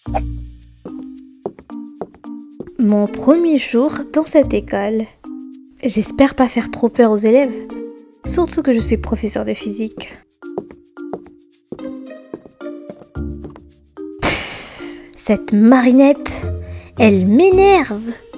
Mon premier jour dans cette école. J'espère pas faire trop peur aux élèves, surtout que je suis professeur de physique. Cette Marinette, elle m'énerve.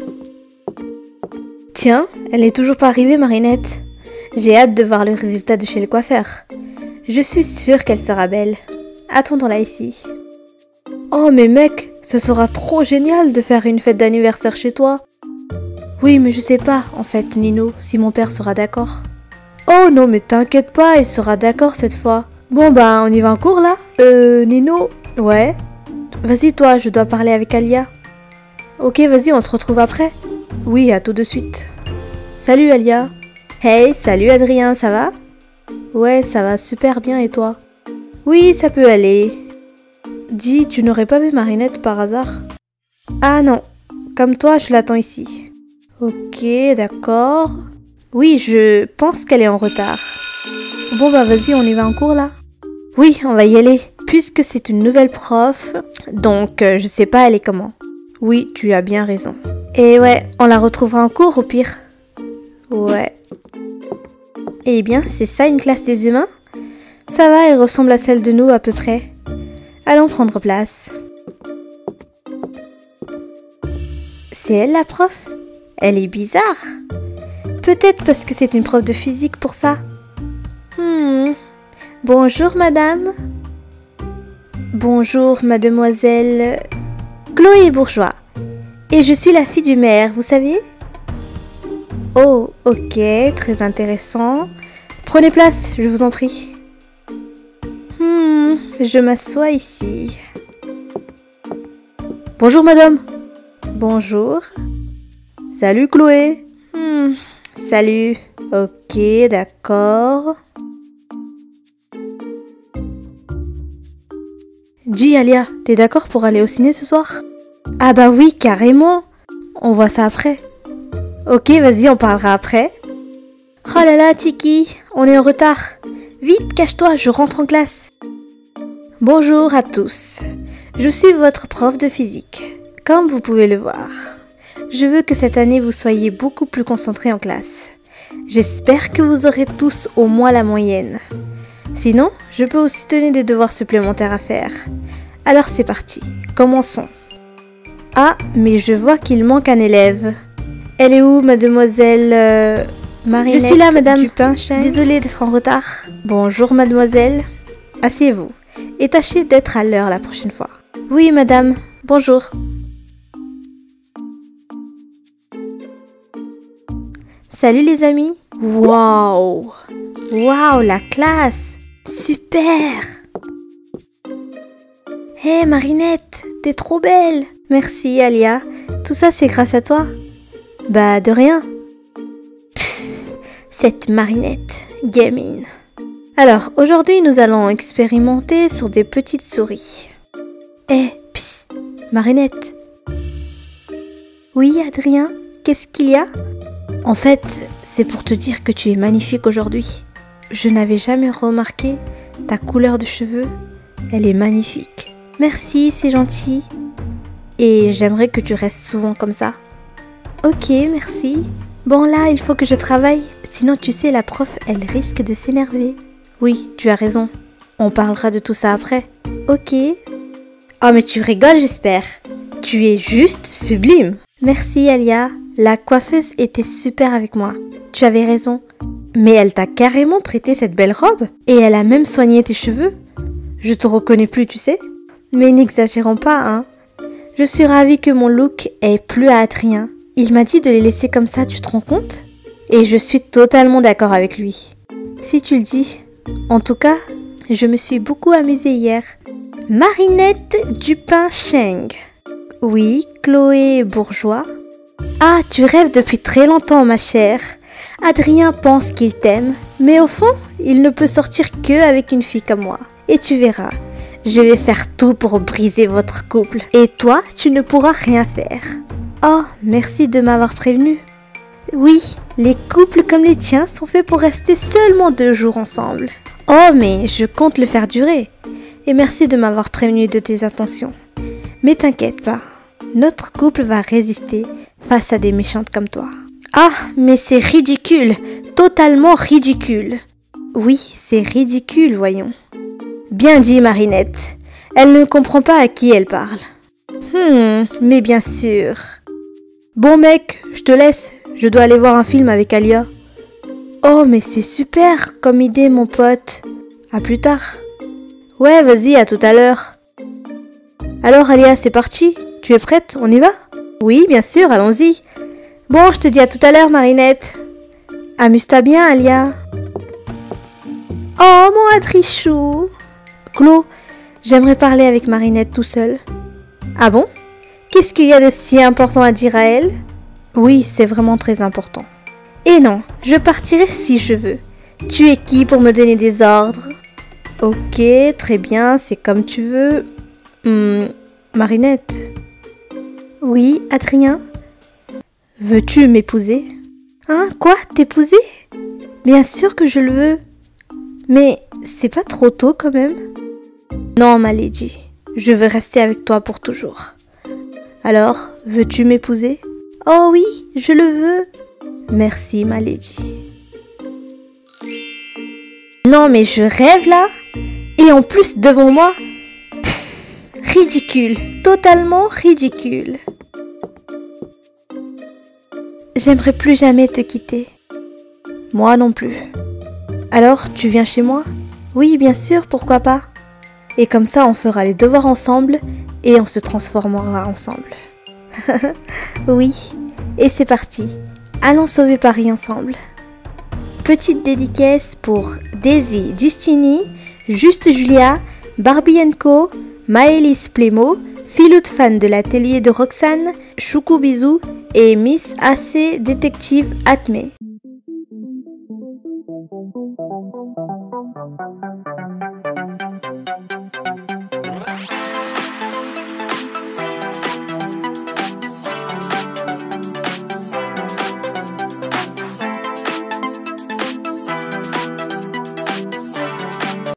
Tiens, elle n'est toujours pas arrivée, Marinette. J'ai hâte de voir le résultat de chez le coiffeur. Je suis sûre qu'elle sera belle. Attendons-la ici. Oh mais mec, ce sera trop génial de faire une fête d'anniversaire chez toi. Oui, mais je sais pas, en fait, Nino, si mon père sera d'accord. Oh non, mais t'inquiète pas, il sera d'accord cette fois. Bon bah, on y va en cours là? Nino? Ouais. Vas-y toi, je dois parler avec Alia. Ok, vas-y, on se retrouve après. Oui, à tout de suite. Salut Alia. Hey, salut Adrien, ça va? Ouais, ça va super bien et toi? Oui, ça peut aller. Dis, tu n'aurais pas vu Marinette par hasard? Ah non, comme toi, je l'attends ici. Ok, d'accord. Oui, je pense qu'elle est en retard. Bon bah vas-y, on y va en cours là? Oui, on va y aller. Puisque c'est une nouvelle prof, donc je sais pas elle est comment. Oui, tu as bien raison. Et ouais, on la retrouvera en cours au pire. Ouais. Eh bien, c'est ça une classe des humains? Ça va, elle ressemble à celle de nous à peu près. Allons prendre place. C'est elle la prof? Elle est bizarre. Peut-être parce que c'est une prof de physique pour ça. Bonjour madame. Bonjour mademoiselle Chloé Bourgeois. Et je suis la fille du maire, vous savez? Oh, ok, très intéressant. Prenez place, je vous en prie. Je m'assois ici. Bonjour madame. Bonjour. Salut Chloé. Salut. Ok, d'accord. Dis Alia, t'es d'accord pour aller au ciné ce soir? Ah bah oui, carrément. On voit ça après. Ok, vas-y, on parlera après. Oh là là, Tiki, on est en retard. Vite, cache-toi, je rentre en classe. Bonjour à tous. Je suis votre prof de physique. Comme vous pouvez le voir, je veux que cette année vous soyez beaucoup plus concentrés en classe. J'espère que vous aurez tous au moins la moyenne. Sinon, je peux aussi donner des devoirs supplémentaires à faire. Alors c'est parti, commençons. Ah, mais je vois qu'il manque un élève. Elle est où, mademoiselle Marinette? Je suis là, madame Dupin-Cheng. Désolée d'être en retard. Bonjour, mademoiselle. Asseyez-vous et tâchez d'être à l'heure la prochaine fois. Oui, madame. Bonjour. Salut les amis. Waouh! Waouh, la classe! Super! Hé, Marinette, t'es trop belle! Merci, Alia. Tout ça, c'est grâce à toi. Bah, de rien. Cette Marinette, gamine. Alors, aujourd'hui, nous allons expérimenter sur des petites souris. Psst, Marinette. Oui, Adrien, qu'est-ce qu'il y a? En fait, c'est pour te dire que tu es magnifique aujourd'hui. Je n'avais jamais remarqué ta couleur de cheveux. Elle est magnifique. Merci, c'est gentil. Et j'aimerais que tu restes souvent comme ça. Ok, merci. Bon là, il faut que je travaille. Sinon, tu sais, la prof, elle risque de s'énerver. Oui, tu as raison. On parlera de tout ça après. Ok. Oh, mais tu rigoles, j'espère. Tu es juste sublime. Merci, Alia. La coiffeuse était super avec moi. Tu avais raison. Mais elle t'a carrément prêté cette belle robe. Et elle a même soigné tes cheveux. Je te reconnais plus, tu sais. Mais n'exagérons pas, hein. Je suis ravie que mon look ait plu à Adrien. Il m'a dit de les laisser comme ça, tu te rends compte? Et je suis totalement d'accord avec lui. Si tu le dis. En tout cas, je me suis beaucoup amusée hier. Marinette Dupin-Cheng. Oui, Chloé Bourgeois. Ah, tu rêves depuis très longtemps, ma chère. Adrien pense qu'il t'aime, mais au fond, il ne peut sortir que avec une fille comme moi. Et tu verras, je vais faire tout pour briser votre couple. Et toi, tu ne pourras rien faire. Oh, merci de m'avoir prévenu. Oui, les couples comme les tiens sont faits pour rester seulement 2 jours ensemble. Oh, mais je compte le faire durer. Et merci de m'avoir prévenu de tes intentions. Mais t'inquiète pas, notre couple va résister face à des méchantes comme toi. Ah, mais c'est ridicule, totalement ridicule. Oui, c'est ridicule, voyons. Bien dit, Marinette. Elle ne comprend pas à qui elle parle. Mais bien sûr. Bon mec, je te laisse, je dois aller voir un film avec Alia. Oh, mais c'est super comme idée, mon pote. À plus tard. Ouais, vas-y, à tout à l'heure. Alors, Alia, c'est parti. Tu es prête? On y va? Oui, bien sûr, allons-y. Bon, je te dis à tout à l'heure, Marinette. Amuse-toi bien, Alia. Oh, mon Adrichou. Clo, j'aimerais parler avec Marinette tout seul. Ah bon? Qu'est-ce qu'il y a de si important à dire à elle? Oui, c'est vraiment très important. Et non, je partirai si je veux. Tu es qui pour me donner des ordres? Ok, très bien, c'est comme tu veux. Marinette. Oui, Adrien? Veux-tu m'épouser? Hein, quoi? T'épouser? Bien sûr que je le veux. Mais c'est pas trop tôt quand même? Non, ma lady, je veux rester avec toi pour toujours. Alors, veux-tu m'épouser? Oh oui, je le veux. Merci, ma lady. Non, mais je rêve là. Et en plus devant moi. Ridicule, totalement ridicule. J'aimerais plus jamais te quitter. Moi non plus. Alors, tu viens chez moi? Oui, bien sûr, pourquoi pas? Et comme ça, on fera les devoirs ensemble et on se transformera ensemble. Oui, et c'est parti. Allons sauver Paris ensemble. Petite dédicace pour Daisy Giustini, Juste Julia, Barbie Co, Maëlys Plémo, Philoute fan de l'atelier de Roxane, Choukou Bisou et Miss AC Détective Atmé.